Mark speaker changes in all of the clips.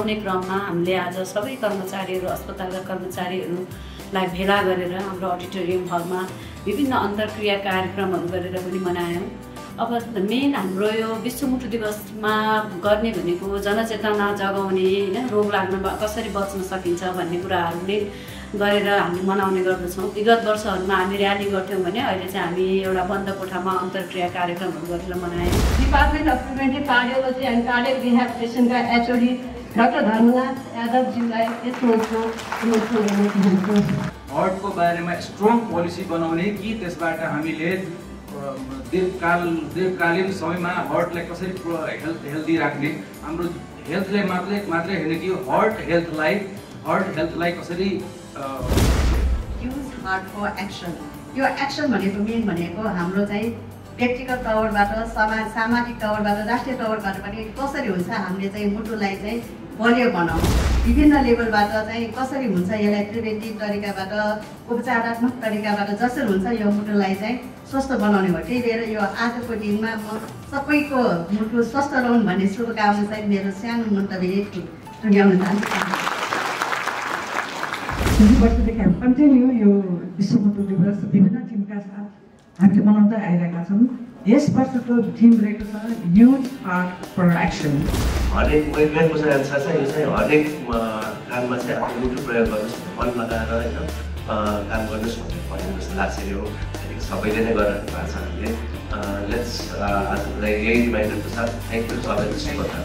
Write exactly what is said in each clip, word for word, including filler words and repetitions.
Speaker 1: मनाउने क्रममा हामीले आज सबै कर्मचारीहरू अस्पतालका कर्मचारीहरूलाई भेला गरेर हाम्रो अडिटोरियम हलमा विभिन्न अन्तर्क्रिया कार्यक्रमहरू गरेर पनि मनायौँ। अब मेन हाम्रो यो विश्व मुटु दिवसमा गर्ने भनेको जनचेतना जगाउने होइन, रोग लाग्न कसरी बच्न सकिन्छ भन्ने कुराहरूले गरेर हामी मनाउने गर्दछौँ। विगत वर्षहरूमा हामी र्याली गर्थ्यौँ भने अहिले चाहिँ हामी एउटा बन्द कोठामा अन्तर्क्रिया कार्यक्रमहरू गरेर मनायौँ।
Speaker 2: Department of preventive cardiology and cardiac रिहेबिलिटेसनका एचओडी डाक्टर धर्मनाथ यादवजीलाई यस मञ्चमा अनुरोध गर्न चाहन्छु।
Speaker 3: हर्टको बारेमा स्ट्रङ पोलिसी बनाउने कि त्यसबाट हामीले दीर्घकाल दीर्घकालीन समयमा हर्टलाई कसरी हेल्थ हेल्दी राख्ने, हाम्रो हेल्थलाई मात्रै मात्रै होइन कि हर्ट हेल्थलाई हर्ट हेल्थलाई कसरी
Speaker 2: युज हार्ट फर एक्सन। यो एक्सन भनेको मेन भनेको हाम्रो चाहिँ व्यक्तिगत तवरबाट समाज सामाजिक तवरबाट राष्ट्रिय तवरबाट पनि कसरी हुन्छ हामीले चाहिँ मुटुलाई चाहिँ बलियो बनाउँ, विभिन्न लेभलबाट चाहिँ कसरी हुन्छ यसलाई प्रिभेन्टिभ तरिकाबाट उपचारात्मक तरिकाबाट जसरी हुन्छ यो मुटुलाई चाहिँ स्वस्थ बनाउने हो। त्यही भएर यो आजको दिनमा म सबैको मुटु स्वस्थ रहन् भन्ने शुभकामना चाहिँ मेरो सानो मन्तव्य टुङ्ग्याउन चाहन्छु।
Speaker 4: वर्षदेखि हामी कन्टिन्यू यो विश्व मुटु दिवस विभिन्न थिमका साथ हामीले मनाउँदै आइरहेका छौँ। यस वर्षको थिम रहेको छ ह्युज हार्ट फर एक्सन।
Speaker 5: हरेक मेरो बुझाइअनुसार चाहिँ यो चाहिँ हरेक काममा चाहिँ आफ्नो मुटु प्रयोग गर्नुहोस्, मन लगाएर होइन काम गर्नुहोस् भन्ने जस्तो लाग्छ। यो सबैले नै गरिरहनु भएको छ। हामीले लेट्स आजलाई यही रिमाइन्डरको साथ थ्याङ्क यू सबैलाई शुभकामना।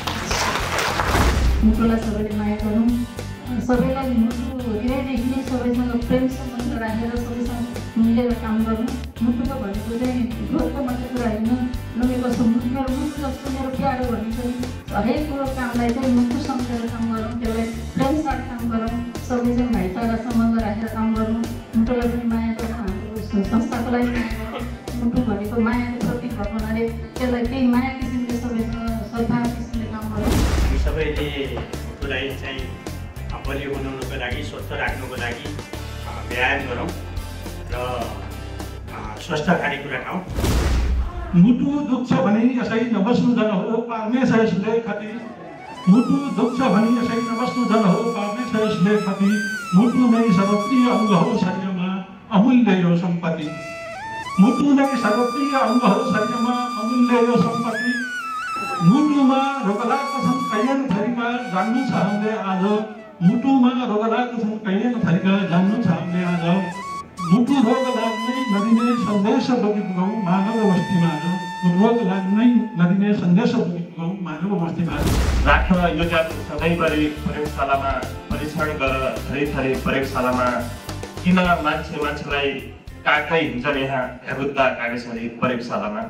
Speaker 6: मुटुलाई सबैले माया गरौँ, सबैलाई मुटु हृदयदेखि नै सबैसँग प्रेम सम्बन्ध राखेर सबैसँग मिलेर काम गर्नु। मुटुको भनेको चाहिँ घरको मात्रै कुरा होइन, नभएको जस्तो मुटु मेरो मुटु जस्तो मेरो प्यारो भन्ने चाहिँ हरेक कुरो कामलाई चाहिँ मुटु सम्झेर काम गरौँ, त्यसलाई प्रेम साथ काम गरौँ, सबैसँग भाइचारा सम्बन्ध राखेर काम गर्नु। मुटुलाई पनि माया गरौँ, हाम्रो संस्थाको लागि मुटु भनेको मायाको प्रतीक भएको हुनाले त्यसलाई त्यही माया किसिमले सबैसँग सद्भाव किसिमले काम गरौँ।
Speaker 7: हामी सबैले मुटुलाई चाहिँ बलियो बनाउनुको लागि, स्वस्थ राख्नुको लागि व्यायाम गरौँ र स्वस्थ खानेकुरा खाउँ।
Speaker 8: मुटु दुख्छ भने यसै नबस्नु जन हो पार्ने छ यसले खति। मुटु दुख्छ भने यसै नबस्नु जन हो पार्ने छ यसले खति। मुटु नै सर्वप्रिय अङ्ग हो शरीरमा अमूल्य यो सम्पत्ति। मुटु नै सर्वप्रिय अङ्ग हो शरीरमा अमूल्य यो सम्पत्ति। मुटुमा रोग लागेका छन् कैयन थरीका जान्नु छ हामीले आज। मुटुमा रोग लागेका छन् कैयन थरीका जान्नु छ हामीले आज। मुटु रोग लाग्नै नदिने सन्देश बोकी पुगाउँ मानव बस्तीमा आज। रोग लाग्नै नदिने सन्देश बोकी पुगाउँ मानव बस्तीमा आज।
Speaker 5: राख्न योजना सधैँभरि प्रयोगशालामा परीक्षण गरेर थरी थरी प्रयोगशालामा किन मान्छे मान्छेलाई काट्दै हिँड्छन् यहाँ हेबुद्दा कागजरी प्रयोगशालामा।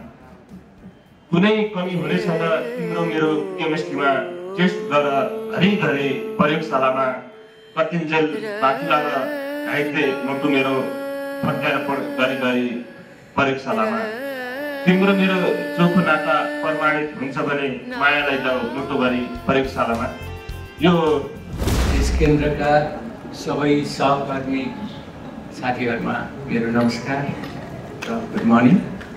Speaker 5: कुनै कमी हुने छैन तिम्रो मेरो केमिस्ट्रीमा टेस्ट गरेर घरिघरि प्रयोगशालामा कतिन्जेल माथि लगाएर घाइते मुटु मेरो फर्काएर गरी गरी प्रयोगशालामा। तिम्रो मेरो चोखो नाता प्रमाणित हुन्छ भने मायालाई जाऊ मुटुभरि प्रयोगशालामा। यो
Speaker 9: यस केन्द्रका सबै सहकर्मी साथीहरूमा मेरो नमस्कार र गुड मर्निङ।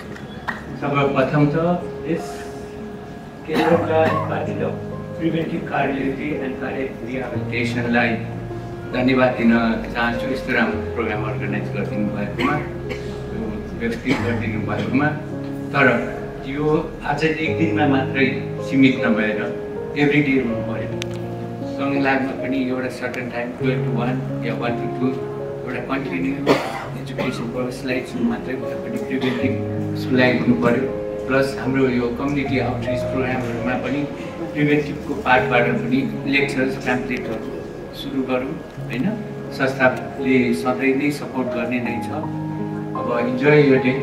Speaker 9: सर्वप्रथम त यस केन्द्रका department of preventive cardiology and cardiac रिहेबिलिटेसनलाई धन्यवाद दिन चाहन्छु। यस्तो राम्रो प्रोग्राम अर्गनाइज गरिदिनु भएकोमा, व्यवस्थित गरिदिनु भएकोमा। तर यो आज एक दिनमा मात्रै सीमित नभएर एभ्री डे हुनु पऱ्यो। सङ्घलागमा पनि एउटा certain time twelve to one या वान टु टू एउटा कन्टिन्यू एजुकेसन प्रोसेसलाई मात्रै भए पनि प्रिभेन्टिभ उसलाई हुनु पऱ्यो। प्लस हाम्रो यो कम्युनिटी आउटरिच प्रोग्रामहरूमा पनि प्रिभेन्टिभको पार्टबाट पनि लेक्चर्स प्याम्पलेटहरू सुरु गरौँ होइन। संस्थाले सधैँ नै सपोर्ट गर्ने नै छ। अब इन्जोय यो डे।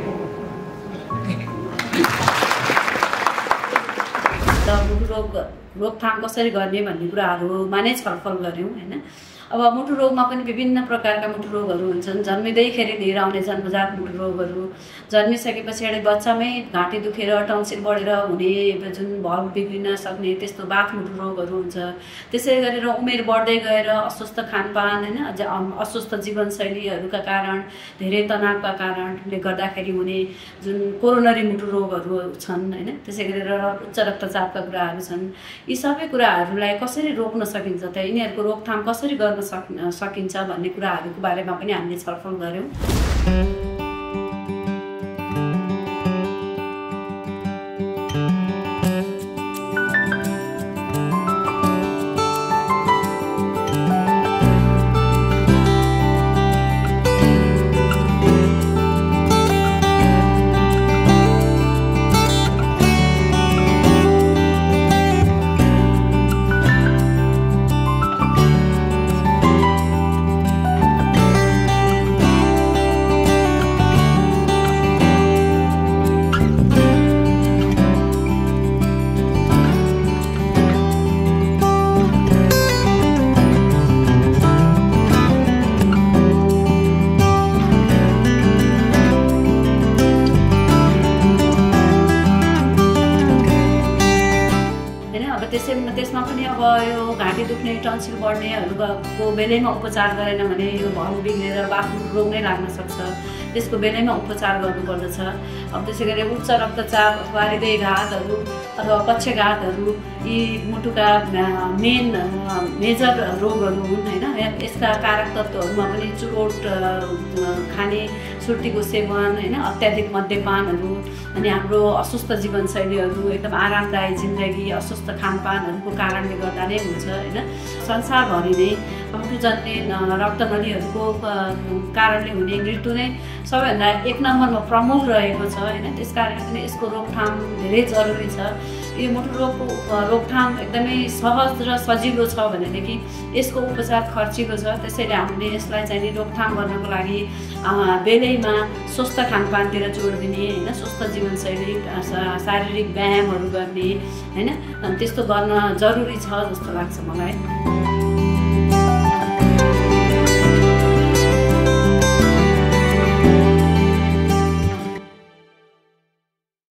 Speaker 1: मुटु रोग रोकथाम कसरी गर्ने भन्ने कुराहरूमा नै छलफल गऱ्यौँ होइन। अब मुटु रोगमा पनि विभिन्न प्रकारका मुटु रोगहरू हुन्छन्। जन्मिँदैखेरि लिएर आउने जन्मजात मुटु रोगहरू, जन्मिसकेपछि एउटा बच्चामै घाँटी दुखेर टन्सिल बढेर हुने जुन भल्भ बिग्रिन सक्ने त्यस्तो बाथ मुटु रोगहरू हुन्छ। त्यसै गरेर उमेर बढ्दै गएर अस्वस्थ खानपान होइन, अस्वस्थ जीवनशैलीहरूका कारण, धेरै तनावका कारणले गर्दाखेरि हुने जुन कोरोनरी मुटु रोगहरू छन् होइन। त्यसै गरेर उच्च रक्तचापका कुराहरू छन्। यी सबै कुराहरूलाई कसरी रोक्न सकिन्छ त यिनीहरूको रोकथाम कसरी गर्न सक सकिन्छ भन्ने कुराहरूको बारेमा पनि हामीले छलफल गऱ्यौँ। त्यसमा पनि अब यो घाँटी दुख्ने टन्सिल बढ्नेहरूको बेलैमा उपचार गरेन भने यो भल बिग्रेर बाफुट रोग नै लाग्न सक्छ। त्यसको बेलैमा उपचार गर्नुपर्दछ। अब त्यसै गरी उच्च रक्तचाप अथवा हृदयघातहरू अथवा पक्षघातहरू यी मुटुका मेन मेजर रोगहरू हुन् होइन। यसका कारक तत्त्वहरूमा पनि चुरोट खाने, सुर्तीको सेवन होइन, अत्याधिक मद्यपानहरू अनि हाम्रो अस्वस्थ जीवनशैलीहरू, एकदम आरामदायी जिन्दगी, अस्वस्थ खानपानहरूको कारणले गर्दा नै हुन्छ होइन। संसारभरि नै मुटुजन्य रक्तनलीहरूको कारणले हुने मृत्यु नै सबैभन्दा एक नम्बरमा प्रमुख रहेको छ होइन। त्यस कारणले पनि यसको रोकथाम धेरै जरुरी छ। यो मुटु रोगको रोकथाम एकदमै सहज र सजिलो छ भनेदेखि यसको उपचार खर्चिलो छ। त्यसैले हामीले यसलाई चाहिँ नि रोकथाम गर्नको लागि बेलैमा स्वस्थ खानपानतिर जोड दिने होइन, स्वस्थ जीवनशैली, शारीरिक व्यायामहरू गर्ने होइन, त्यस्तो गर्न जरुरी छ जस्तो लाग्छ मलाई।